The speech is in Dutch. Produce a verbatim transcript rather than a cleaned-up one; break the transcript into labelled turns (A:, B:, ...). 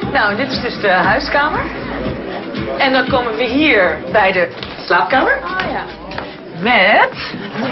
A: Nou, dit is dus de huiskamer. En dan komen we hier bij de slaapkamer.
B: Oh ja.
A: Met